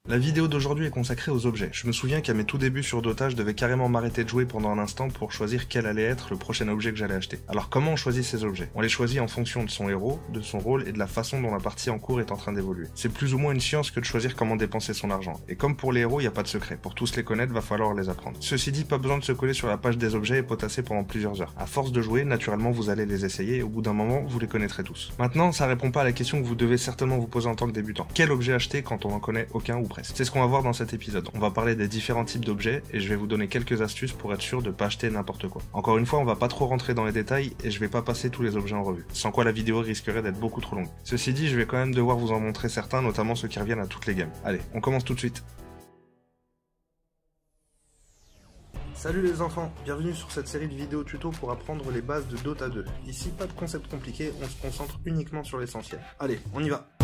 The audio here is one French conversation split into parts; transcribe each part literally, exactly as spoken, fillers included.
La vidéo d'aujourd'hui est consacrée aux objets. Je me souviens qu'à mes tout débuts sur Dota, je devais carrément m'arrêter de jouer pendant un instant pour choisir quel allait être le prochain objet que j'allais acheter. Alors comment on choisit ces objets? On les choisit en fonction de son héros, de son rôle et de la façon dont la partie en cours est en train d'évoluer. C'est plus ou moins une science que de choisir comment dépenser son argent. Et comme pour les héros, il n'y a pas de secret. Pour tous les connaître, va falloir les apprendre. Ceci dit, pas besoin de se coller sur la page des objets et potasser pendant plusieurs heures. À force de jouer, naturellement vous allez les essayer et au bout d'un moment, vous les connaîtrez tous. Maintenant, ça répond pas à la question que vous devez certainement vous poser en tant que débutant. Quel objet acheter quand on n'en connaît aucun ou presque? C'est ce qu'on va voir dans cet épisode. On va parler des différents types d'objets et je vais vous donner quelques astuces pour être sûr de pas acheter n'importe quoi. Encore une fois, on va pas trop rentrer dans les détails et je vais pas passer tous les objets en revue, sans quoi la vidéo risquerait d'être beaucoup trop longue. Ceci dit, je vais quand même devoir vous en montrer certains, notamment ceux qui reviennent à toutes les games. Allez, on commence tout de suite. Salut les enfants, bienvenue sur cette série de vidéos tuto pour apprendre les bases de Dota deux. Ici, pas de concept compliqué, on se concentre uniquement sur l'essentiel. Allez, on y va.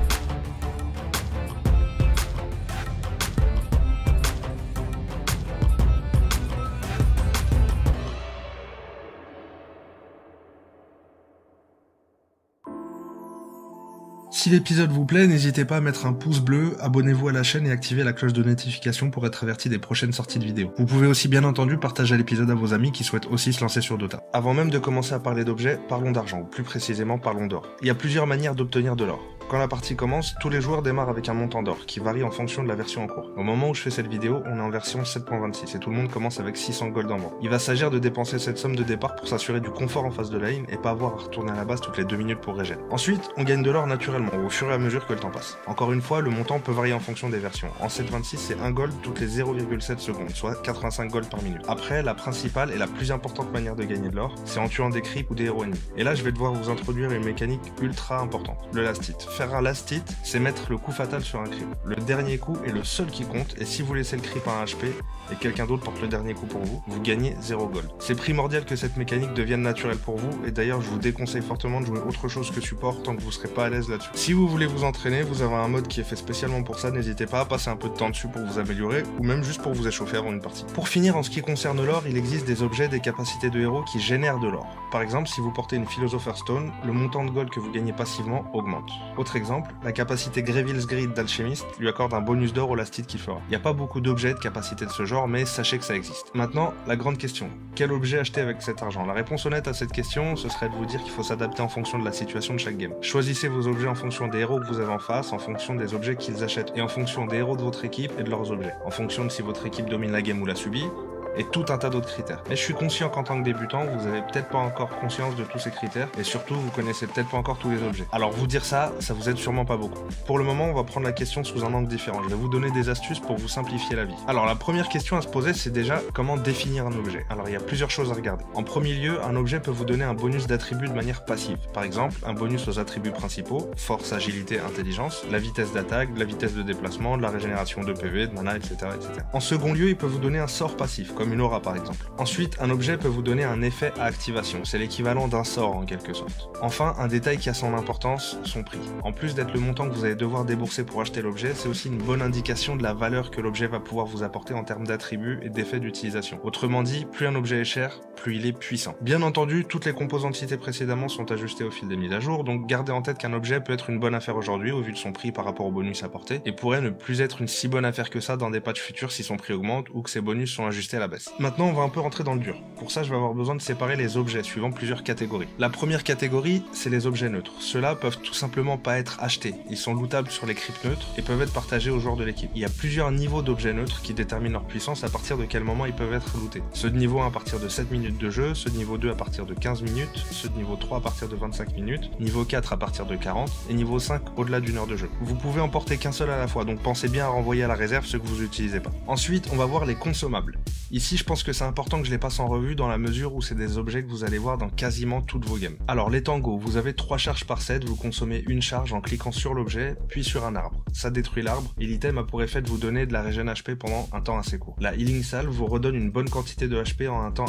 Si l'épisode vous plaît, n'hésitez pas à mettre un pouce bleu, abonnez-vous à la chaîne et activez la cloche de notification pour être averti des prochaines sorties de vidéos. Vous pouvez aussi bien entendu partager l'épisode à vos amis qui souhaitent aussi se lancer sur Dota. Avant même de commencer à parler d'objets, parlons d'argent, ou plus précisément parlons d'or. Il y a plusieurs manières d'obtenir de l'or. Quand la partie commence, tous les joueurs démarrent avec un montant d'or, qui varie en fonction de la version en cours. Au moment où je fais cette vidéo, on est en version sept point vingt-six et tout le monde commence avec six cents gold en banque. Il va s'agir de dépenser cette somme de départ pour s'assurer du confort en face de la lane et pas avoir à retourner à la base toutes les deux minutes pour régénérer. Ensuite, on gagne de l'or naturellement, au fur et à mesure que le temps passe. Encore une fois, le montant peut varier en fonction des versions. En sept point vingt-six, c'est un gold toutes les zéro virgule sept secondes, soit quatre-vingt-cinq gold par minute. Après, la principale et la plus importante manière de gagner de l'or, c'est en tuant des creeps ou des héros ennemis. Et là, je vais devoir vous introduire une mécanique ultra importante, le last hit. Faire un last hit, c'est mettre le coup fatal sur un creep. Le dernier coup est le seul qui compte, et si vous laissez le creep à un H P, et quelqu'un d'autre porte le dernier coup pour vous, vous gagnez zéro gold. C'est primordial que cette mécanique devienne naturelle pour vous, et d'ailleurs je vous déconseille fortement de jouer autre chose que support tant que vous serez pas à l'aise là-dessus. Si vous voulez vous entraîner, vous avez un mode qui est fait spécialement pour ça, n'hésitez pas à passer un peu de temps dessus pour vous améliorer, ou même juste pour vous échauffer avant une partie. Pour finir, en ce qui concerne l'or, il existe des objets, des capacités de héros qui génèrent de l'or. Par exemple, si vous portez une Philosopher's Stone, le montant de gold que vous gagnez passivement augmente. Autre exemple, la capacité Grevil's Grid d'Alchemist lui accorde un bonus d'or au last hit qu'il fera. Il n'y a pas beaucoup d'objets de capacité de ce genre, mais sachez que ça existe. Maintenant, la grande question, quel objet acheter avec cet argent? La réponse honnête à cette question, ce serait de vous dire qu'il faut s'adapter en fonction de la situation de chaque game. Choisissez vos objets en fonction des héros que vous avez en face, en fonction des objets qu'ils achètent, et en fonction des héros de votre équipe et de leurs objets. En fonction de si votre équipe domine la game ou la subit, et tout un tas d'autres critères. Mais je suis conscient qu'en tant que débutant, vous avez peut-être pas encore conscience de tous ces critères, et surtout, vous connaissez peut-être pas encore tous les objets. Alors vous dire ça, ça vous aide sûrement pas beaucoup. Pour le moment, on va prendre la question sous un angle différent. Je vais vous donner des astuces pour vous simplifier la vie. Alors la première question à se poser, c'est déjà comment définir un objet. Alors il y a plusieurs choses à regarder. En premier lieu, un objet peut vous donner un bonus d'attributs de manière passive. Par exemple, un bonus aux attributs principaux, force, agilité, intelligence, la vitesse d'attaque, la vitesse de déplacement, de la régénération de P V, de mana, et cetera, et cetera. En second lieu, il peut vous donner un sort passif, comme une aura par exemple. Ensuite, un objet peut vous donner un effet à activation, c'est l'équivalent d'un sort en quelque sorte. Enfin, un détail qui a son importance, son prix. En plus d'être le montant que vous allez devoir débourser pour acheter l'objet, c'est aussi une bonne indication de la valeur que l'objet va pouvoir vous apporter en termes d'attributs et d'effets d'utilisation. Autrement dit, plus un objet est cher, plus il est puissant. Bien entendu, toutes les composantes citées précédemment sont ajustées au fil des mises à jour, donc gardez en tête qu'un objet peut être une bonne affaire aujourd'hui au vu de son prix par rapport au bonus apporté, et pourrait ne plus être une si bonne affaire que ça dans des patchs futurs si son prix augmente ou que ses bonus sont ajustés à la baisse. Maintenant, on va un peu rentrer dans le dur. Pour ça, je vais avoir besoin de séparer les objets suivant plusieurs catégories. La première catégorie, c'est les objets neutres. Ceux-là peuvent tout simplement pas être achetés. Ils sont lootables sur les cryptes neutres et peuvent être partagés aux joueurs de l'équipe. Il y a plusieurs niveaux d'objets neutres qui déterminent leur puissance à partir de quel moment ils peuvent être lootés. Ceux de niveau un à partir de sept minutes de jeu, ceux de niveau deux à partir de quinze minutes, ceux de niveau trois à partir de vingt-cinq minutes, niveau quatre à partir de quarante et niveau cinq au-delà d'une heure de jeu. Vous pouvez en porter qu'un seul à la fois, donc pensez bien à renvoyer à la réserve ceux que vous n'utilisez pas. Ensuite, on va voir les consommables. Ici, je pense que c'est important que je les passe en revue dans la mesure où c'est des objets que vous allez voir dans quasiment toutes vos games. Alors les tangos, vous avez trois charges par set, vous consommez une charge en cliquant sur l'objet, puis sur un arbre. Ça détruit l'arbre, et l'item a pour effet de vous donner de la régène H P pendant un temps assez court. La healing salve vous redonne une bonne quantité de H P en un temps assez court.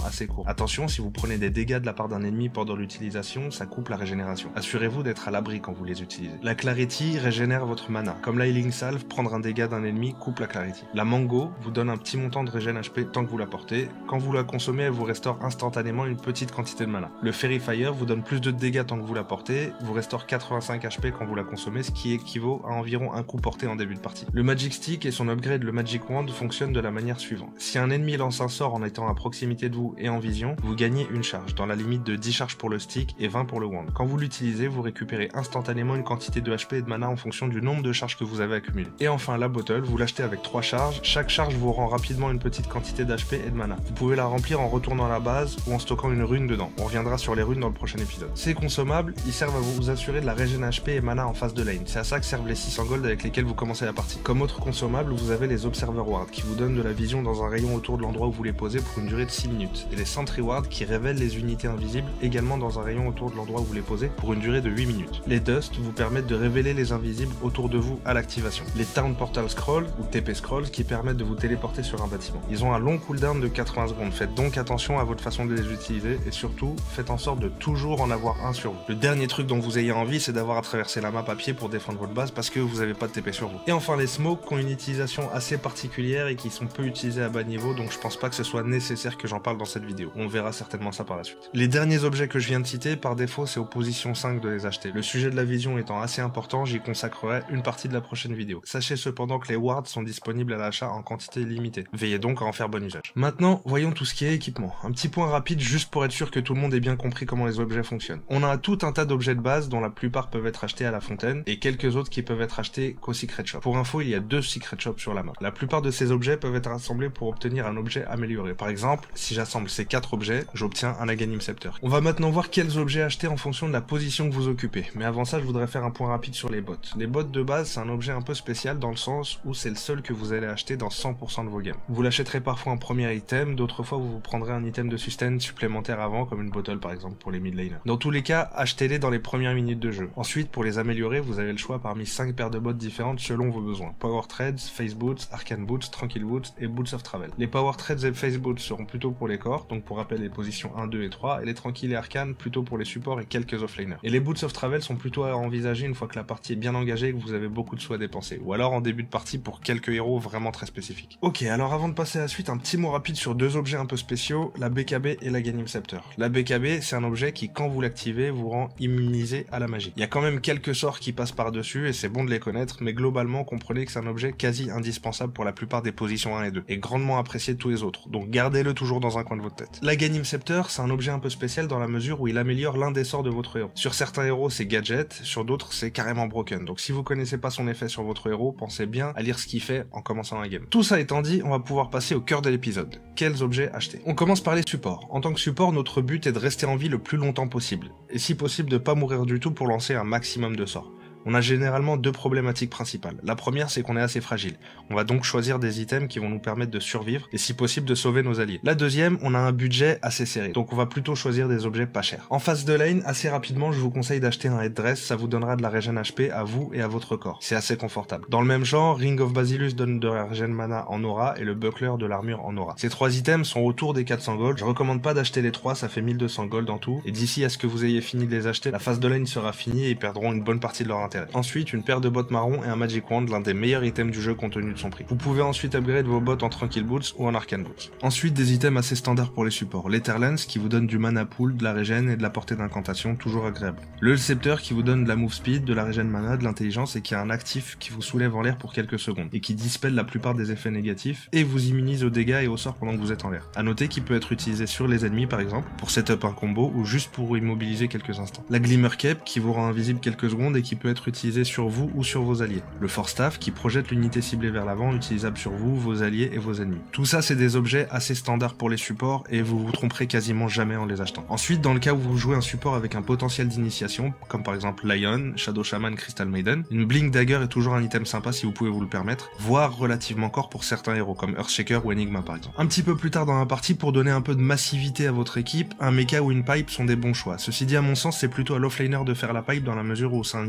Attention, si vous prenez des dégâts de la part d'un ennemi pendant l'utilisation, ça coupe la régénération. Assurez-vous d'être à l'abri quand vous les utilisez. La Clarity régénère votre mana. Comme la Healing Salve, prendre un dégât d'un ennemi coupe la Clarity. La Mango vous donne un petit montant de régène H P tant que vous la portez. Quand vous la consommez, elle vous restaure instantanément une petite quantité de mana. Le Fairy Fire vous donne plus de dégâts tant que vous la portez, vous restaure quatre-vingt-cinq H P quand vous la consommez, ce qui équivaut à environ un coup porté en début de partie. Le Magic Stick et son upgrade, le Magic Wand, fonctionnent de la manière suivante. Si un ennemi lance un sort en étant à proximité de vous et en vision, vous gagnez une charge, dans la limite de dix charges pour le stick et vingt pour le wand. Quand vous l'utilisez, vous récupérez instantanément une quantité de H P et de mana en fonction du nombre de charges que vous avez accumulées. Et enfin la bottle, vous l'achetez avec trois charges, chaque charge vous rend rapidement une petite quantité d'H P et de mana. Vous pouvez la remplir en retournant à la base ou en stockant une rune dedans. On reviendra sur les runes dans le prochain épisode. Ces consommables, ils servent à vous assurer de la régène H P et mana en phase de lane. C'est à ça que servent les six cents gold avec lesquels vous commencez la partie. Comme autre consommable, vous avez les Observer Wards qui vous donnent de la vision dans un rayon autour de l'endroit où vous les posez pour une durée de six minutes. Et les Sentry Wards qui révèlent les unités invisibles également dans un rayon autour de l'endroit où vous les posez pour une durée de huit minutes. Les Dust vous permettent de révéler les invisibles autour de vous à l'activation. Les Town Portal Scroll ou T P Scrolls qui permettent de vous téléporter sur un bâtiment. Ils ont un long cooldown de quatre-vingts secondes. Faites donc attention à votre façon de les utiliser et surtout faites en sorte de toujours en avoir un sur vous. Le dernier truc dont vous ayez envie, c'est d'avoir à traverser la map à pied pour défendre votre base parce que vous n'avez pas de T P sur vous. Et enfin les Smokes qui ont une utilisation assez particulière et qui sont peu utilisés à bas niveau, donc je pense pas que ce soit nécessaire que j'en parle dans cette vidéo. On verra certainement ça par la suite. Les derniers objets que je viens de citer, par défaut, c'est aux positions cinq de les acheter. Le sujet de la vision étant assez important, j'y consacrerai une partie de la prochaine vidéo. Sachez cependant que les wards sont disponibles à l'achat en quantité limitée. Veillez donc à en faire bon usage. Maintenant, voyons tout ce qui est équipement. Un petit point rapide juste pour être sûr que tout le monde ait bien compris comment les objets fonctionnent. On a tout un tas d'objets de base dont la plupart peuvent être achetés à la fontaine et quelques autres qui peuvent être achetés qu'au Secret Shop. Pour info, il y a deux Secret Shops sur la map. La plupart de ces objets peuvent être assemblés pour obtenir un objet amélioré. Par exemple, si j'assemble ces quatre objets, j'obtiens un Aghanim Scepter. On va maintenant voir quels objets acheter en fonction de la position que vous occupez. Mais avant ça, je voudrais faire un point rapide sur les bottes. Les bottes de base, c'est un objet un peu spécial dans le sens où c'est le seul que vous allez acheter dans cent pour cent de vos games. Vous l'achèterez parfois en premier item, d'autres fois vous vous prendrez un item de sustain supplémentaire avant, comme une bottle par exemple pour les mid laners. Dans tous les cas, achetez-les dans les premières minutes de jeu. Ensuite, pour les améliorer, vous avez le choix parmi cinq paires de bottes différentes selon vos besoins. Power Treads, Face Boots, Arcane Boots, Tranquil Boots et Boots of Travel. Les Power Treads et Face Boots seront plutôt pour les corps, donc pour rappel les positions un, deux et trois, et les Tranquil et Arcane plutôt pour les supports et quelques offlaners. Et les Boots of Travel sont plutôt à envisager une fois que la partie est bien engagée et que vous avez beaucoup de sous à dépenser, ou alors en début de partie pour quelques héros vraiment très spécifiques. Ok, alors avant de passer à la suite, un petit mot rapide sur deux objets un peu spéciaux, la B K B et la Aghanim Scepter. La B K B, c'est un objet qui, quand vous l'activez, vous rend immunisé à la magie. Il y a quand même quelques sorts qui passent par-dessus et c'est bon de les connaître, mais globalement, comprenez que c'est un objet quasi indispensable pour la plupart des positions un et deux, et grandement apprécié de tous les autres, donc gardez-le toujours dans un coin de votre tête. L'Aghanim Scepter, c'est un objet un peu spécial dans la mesure où il améliore l'un des sorts de votre héros. Sur certains héros, c'est gadget, sur d'autres, c'est carrément broken, donc si vous connaissez pas son effet sur votre héros, pensez bien à lire ce qu'il fait en commençant la game. Tout ça étant dit, on va pouvoir passer au cœur de l'épisode. Quels objets acheter? On commence par les supports. En tant que support, notre but est de rester en vie le plus longtemps possible, et si possible de pas mourir du tout pour lancer un maximum de sorts. On a généralement deux problématiques principales. La première, c'est qu'on est assez fragile. On va donc choisir des items qui vont nous permettre de survivre et si possible de sauver nos alliés. La deuxième, on a un budget assez serré, donc on va plutôt choisir des objets pas chers. En phase de lane, assez rapidement, je vous conseille d'acheter un headdress, ça vous donnera de la régène H P à vous et à votre corps. C'est assez confortable. Dans le même genre, Ring of Basilus donne de la régène mana en aura et le buckler de l'armure en aura. Ces trois items sont autour des quatre cents gold. Je recommande pas d'acheter les trois, ça fait mille deux cents gold en tout. Et d'ici à ce que vous ayez fini de les acheter, la phase de lane sera finie et ils perdront une bonne partie de leur intérêt. Ensuite, une paire de bottes marron et un Magic Wand, l'un des meilleurs items du jeu compte tenu de son prix. Vous pouvez ensuite upgrade vos bottes en Tranquil Boots ou en Arcane Boots. Ensuite, des items assez standards pour les supports. L'Etherlance qui vous donne du mana pool, de la régène et de la portée d'incantation, toujours agréable. Le Scepter qui vous donne de la move speed, de la régène mana, de l'intelligence et qui a un actif qui vous soulève en l'air pour quelques secondes et qui dispelle la plupart des effets négatifs et vous immunise aux dégâts et aux sorts pendant que vous êtes en l'air. A noter qu'il peut être utilisé sur les ennemis par exemple, pour setup un combo ou juste pour immobiliser quelques instants. La Glimmer Cape qui vous rend invisible quelques secondes et qui peut être utilisée sur vous ou sur vos alliés. Le Force Staff qui projette l'unité ciblée vers l'avant, utilisable sur vous, vos alliés et vos ennemis. Tout ça c'est des objets assez standards pour les supports et vous vous tromperez quasiment jamais en les achetant. Ensuite, dans le cas où vous jouez un support avec un potentiel d'initiation, comme par exemple Lion, Shadow Shaman, Crystal Maiden, une Blink Dagger est toujours un item sympa si vous pouvez vous le permettre, voire relativement corps pour certains héros comme Earthshaker ou Enigma par exemple. Un petit peu plus tard dans la partie, pour donner un peu de massivité à votre équipe, un mecha ou une pipe sont des bons choix. Ceci dit, à mon sens, c'est plutôt à l'offlaner de faire la pipe dans la mesure où c'est un item qu'on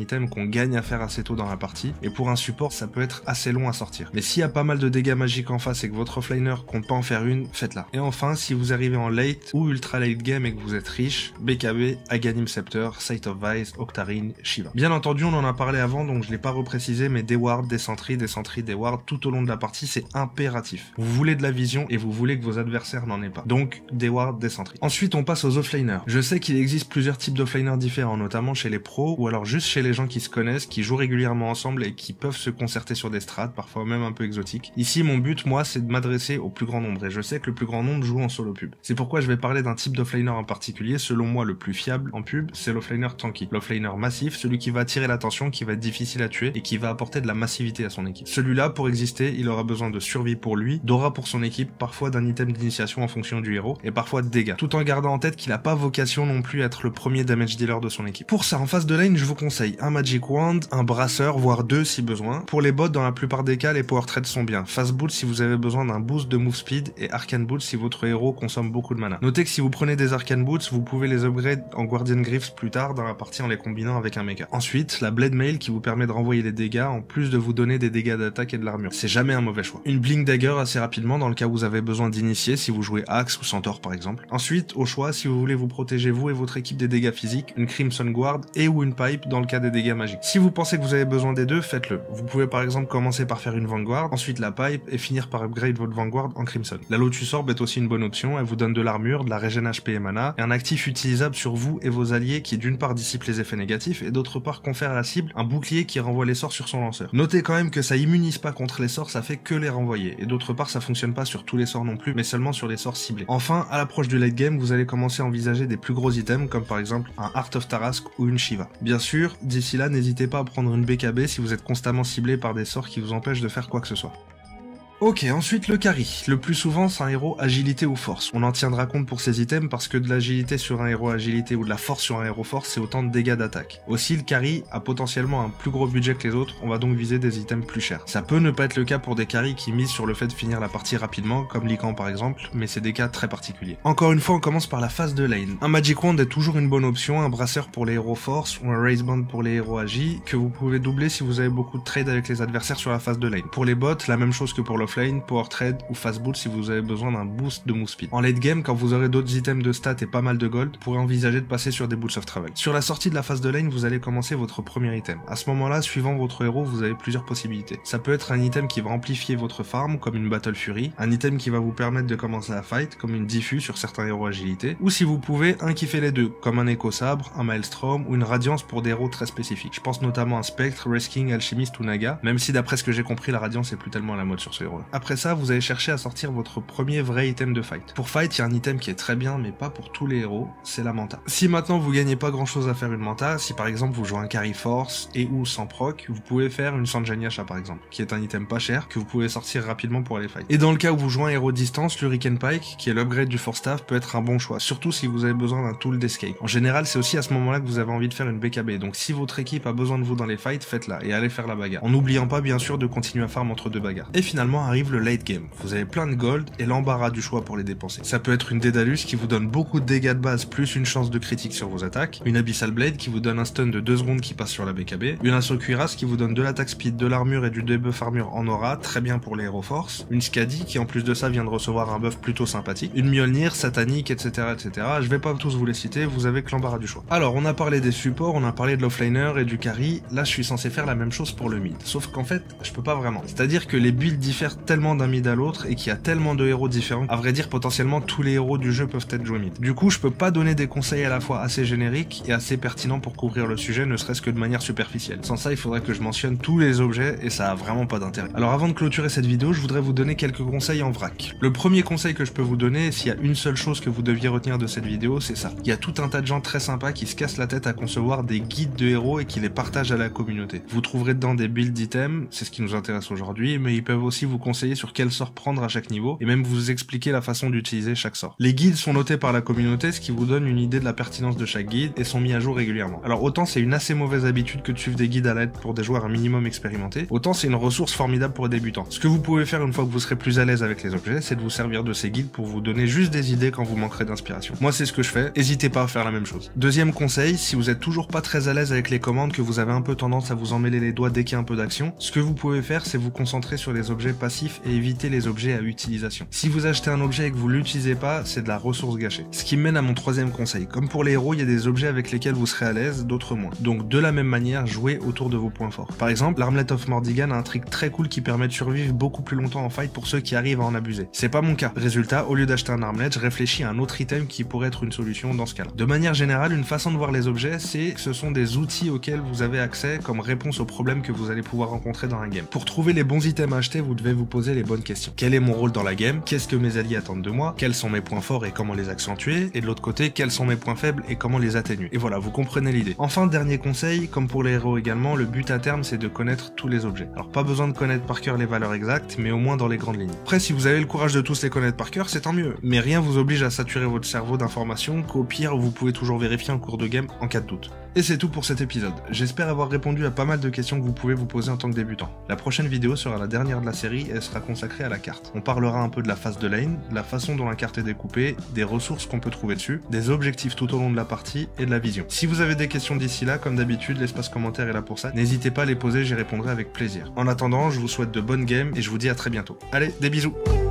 qu'on gagne à faire assez tôt dans la partie, et pour un support ça peut être assez long à sortir. Mais s'il y a pas mal de dégâts magiques en face et que votre offliner compte pas en faire une, faites-la. Et enfin, si vous arrivez en late ou ultra late game et que vous êtes riche, B K B, Aghanim Scepter, Sight of Vice, Octarine, Shiva. Bien entendu, on en a parlé avant, donc je l'ai pas reprécisé, mais des wards, des sentries, des sentries, des wards, tout au long de la partie, c'est impératif. Vous voulez de la vision et vous voulez que vos adversaires n'en aient pas. Donc, des wards, des sentries. Ensuite, on passe aux offliners. Je sais qu'il existe plusieurs types d'offliners différents, notamment chez les pros, ou alors juste chez les gens qui se connaissent, qui jouent régulièrement ensemble et qui peuvent se concerter sur des strats, parfois même un peu exotiques. Ici, mon but, moi, c'est de m'adresser au plus grand nombre, et je sais que le plus grand nombre joue en solo pub. C'est pourquoi je vais parler d'un type d'offliner en particulier, selon moi le plus fiable en pub, c'est l'offliner tanky. L'offliner massif, celui qui va attirer l'attention, qui va être difficile à tuer, et qui va apporter de la massivité à son équipe. Celui-là, pour exister, il aura besoin de survie pour lui, d'aura pour son équipe, parfois d'un item d'initiation en fonction du héros, et parfois de dégâts, tout en gardant en tête qu'il n'a pas vocation non plus à être le premier damage dealer de son équipe. Pour ça, en phase de lane, je vous conseille un Magic Wand, un brasseur, voire deux si besoin. Pour les bots, dans la plupart des cas, les power trades sont bien. Fast Bolt si vous avez besoin d'un boost de move speed, et Arcane Boots si votre héros consomme beaucoup de mana. Notez que si vous prenez des Arcane Boots, vous pouvez les upgrade en Guardian Griffs plus tard dans la partie en les combinant avec un mecha. Ensuite, la Blade Mail qui vous permet de renvoyer les dégâts en plus de vous donner des dégâts d'attaque et de l'armure. C'est jamais un mauvais choix. Une Blink Dagger assez rapidement dans le cas où vous avez besoin d'initier si vous jouez Axe ou Centaure par exemple. Ensuite, au choix, si vous voulez vous protéger vous et votre équipe des dégâts physiques, une Crimson Guard et ou une Pipe dans le cas des dégâts magiques. Si vous pensez que vous avez besoin des deux, faites-le. Vous pouvez par exemple commencer par faire une Vanguard, ensuite la Pipe et finir par upgrade votre Vanguard en Crimson. La Lotus Orb est aussi une bonne option, elle vous donne de l'armure, de la régène H P et mana, et un actif utilisable sur vous et vos alliés qui d'une part dissipe les effets négatifs et d'autre part confère à la cible un bouclier qui renvoie les sorts sur son lanceur. Notez quand même que ça immunise pas contre les sorts, ça fait que les renvoyer, et d'autre part ça fonctionne pas sur tous les sorts non plus, mais seulement sur les sorts ciblés. Enfin, à l'approche du late game, vous allez commencer à envisager des plus gros items comme par exemple un Heart of Tarask ou une Shiva. Bien sûr, d'ici là, n'hésitez pas à prendre une B K B si vous êtes constamment ciblé par des sorts qui vous empêchent de faire quoi que ce soit. Ok, ensuite le carry. Le plus souvent, c'est un héros agilité ou force. On en tiendra compte pour ces items parce que de l'agilité sur un héros agilité ou de la force sur un héros force, c'est autant de dégâts d'attaque. Aussi, le carry a potentiellement un plus gros budget que les autres, on va donc viser des items plus chers. Ça peut ne pas être le cas pour des carries qui misent sur le fait de finir la partie rapidement, comme Lycan par exemple, mais c'est des cas très particuliers. Encore une fois, on commence par la phase de lane. Un Magic Wand est toujours une bonne option, un brasseur pour les héros force ou un Raise Band pour les héros agi, que vous pouvez doubler si vous avez beaucoup de trade avec les adversaires sur la phase de lane. Pour les bots, la même chose que pour l'offlane, power trade ou fast boot si vous avez besoin d'un boost de move speed. En late game, quand vous aurez d'autres items de stats et pas mal de gold, vous pourrez envisager de passer sur des boots of travel. Sur la sortie de la phase de lane, vous allez commencer votre premier item. À ce moment-là, suivant votre héros, vous avez plusieurs possibilités. Ça peut être un item qui va amplifier votre farm, comme une Battle Fury, un item qui va vous permettre de commencer à fight, comme une Diffus sur certains héros agilité, ou si vous pouvez, un qui fait les deux, comme un Echo Sabre, un Maelstrom ou une Radiance pour des héros très spécifiques. Je pense notamment à Spectre, Resking, Alchimiste ou Naga, même si d'après ce que j'ai compris, la Radiance est plus tellement à la mode sur ce héros-là. Après ça, vous allez chercher à sortir votre premier vrai item de fight. Pour fight, il y a un item qui est très bien, mais pas pour tous les héros, c'est la Manta. Si maintenant vous gagnez pas grand chose à faire une Manta, si par exemple vous jouez un carry force et ou sans proc, vous pouvez faire une Sanjanyasha par exemple, qui est un item pas cher, que vous pouvez sortir rapidement pour aller fight. Et dans le cas où vous jouez un héros de distance, l'Hurricane Pike, qui est l'upgrade du Force Staff, peut être un bon choix, surtout si vous avez besoin d'un tool d'escape. En général, c'est aussi à ce moment-là que vous avez envie de faire une B K B, donc si votre équipe a besoin de vous dans les fights, faites-la, et allez faire la bagarre. En n'oubliant pas bien sûr de continuer à farm entre deux bagarres. Et finalement arrive le late game. Vous avez plein de gold et l'embarras du choix pour les dépenser. Ça peut être une Daedalus qui vous donne beaucoup de dégâts de base plus une chance de critique sur vos attaques, une Abyssal Blade qui vous donne un stun de deux secondes qui passe sur la B K B, une Assaut Cuirasse qui vous donne de l'attaque speed, de l'armure et du debuff armure en aura, très bien pour les héros force, une Skadi qui en plus de ça vient de recevoir un buff plutôt sympathique, une Mjolnir, Satanique, et cetera et cetera. Je vais pas tous vous les citer, vous avez que l'embarras du choix. Alors on a parlé des supports, on a parlé de l'offliner et du carry, là je suis censé faire la même chose pour le mid, sauf qu'en fait je peux pas vraiment. C'est-à-dire que les builds diffèrent tellement d'un mid à l'autre et qu'il y a tellement de héros différents, à vrai dire potentiellement tous les héros du jeu peuvent être joués mid. Du coup je peux pas donner des conseils à la fois assez génériques et assez pertinents pour couvrir le sujet, ne serait-ce que de manière superficielle. Sans ça il faudrait que je mentionne tous les objets et ça a vraiment pas d'intérêt. Alors avant de clôturer cette vidéo, je voudrais vous donner quelques conseils en vrac. Le premier conseil que je peux vous donner, s'il y a une seule chose que vous deviez retenir de cette vidéo, c'est ça. Il y a tout un tas de gens très sympas qui se cassent la tête à concevoir des guides de héros et qui les partagent à la communauté. Vous trouverez dedans des builds d'items, c'est ce qui nous intéresse aujourd'hui, mais ils peuvent aussi vous conseiller sur quel sort prendre à chaque niveau, et même vous expliquer la façon d'utiliser chaque sort. Les guides sont notés par la communauté, ce qui vous donne une idée de la pertinence de chaque guide, et sont mis à jour régulièrement. Alors autant c'est une assez mauvaise habitude que de suivre des guides à l'aide pour des joueurs un minimum expérimentés, autant c'est une ressource formidable pour les débutants. Ce que vous pouvez faire une fois que vous serez plus à l'aise avec les objets, c'est de vous servir de ces guides pour vous donner juste des idées quand vous manquerez d'inspiration. Moi c'est ce que je fais, n'hésitez pas à faire la même chose. Deuxième conseil, si vous êtes toujours pas très à l'aise avec les commandes, que vous avez un peu tendance à vous emmêler les doigts dès qu'il y a un peu d'action, ce que vous pouvez faire c'est vous concentrer sur les objets passifs et éviter les objets à utilisation. Si vous achetez un objet et que vous l'utilisez pas, c'est de la ressource gâchée. Ce qui me mène à mon troisième conseil. Comme pour les héros, il y a des objets avec lesquels vous serez à l'aise, d'autres moins. Donc de la même manière, jouez autour de vos points forts. Par exemple, l'Armlet of Mordigan a un trick très cool qui permet de survivre beaucoup plus longtemps en fight pour ceux qui arrivent à en abuser. C'est pas mon cas. Résultat, au lieu d'acheter un armlet, je réfléchis à un autre item qui pourrait être une solution dans ce cas-là. De manière générale, une façon de voir les objets, c'est que ce sont des outils auxquels vous avez accès comme réponse aux problèmes que vous allez pouvoir rencontrer dans un game. Pour trouver les bons items à acheter, vous devez vous poser les bonnes questions. Quel est mon rôle dans la game? Qu'est-ce que mes alliés attendent de moi? Quels sont mes points forts et comment les accentuer? Et de l'autre côté, quels sont mes points faibles et comment les atténuer? Et voilà, vous comprenez l'idée. Enfin, dernier conseil, comme pour les héros également, le but à terme c'est de connaître tous les objets. Alors pas besoin de connaître par cœur les valeurs exactes, mais au moins dans les grandes lignes. Après, si vous avez le courage de tous les connaître par cœur, c'est tant mieux. Mais rien vous oblige à saturer votre cerveau d'informations, qu'au pire, vous pouvez toujours vérifier en cours de game en cas de doute. Et c'est tout pour cet épisode. J'espère avoir répondu à pas mal de questions que vous pouvez vous poser en tant que débutant. La prochaine vidéo sera la dernière de la série et elle sera consacrée à la carte. On parlera un peu de la phase de lane, de la façon dont la carte est découpée, des ressources qu'on peut trouver dessus, des objectifs tout au long de la partie et de la vision. Si vous avez des questions d'ici là, comme d'habitude, l'espace commentaire est là pour ça. N'hésitez pas à les poser, j'y répondrai avec plaisir. En attendant, je vous souhaite de bonnes games et je vous dis à très bientôt. Allez, des bisous!